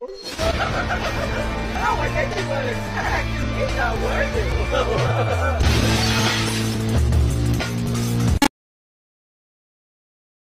Oh, I guess you would attack. He's not worth it.